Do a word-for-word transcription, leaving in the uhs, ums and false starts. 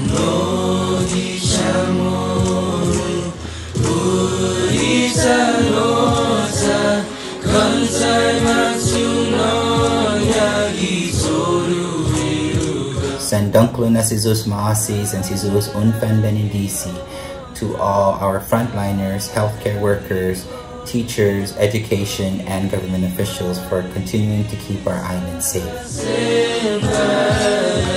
Sendangklo na si Jesus maasis and si Jesus unfen benindisi to all our frontliners, healthcare workers, teachers, education, and government officials for continuing to keep our island safe.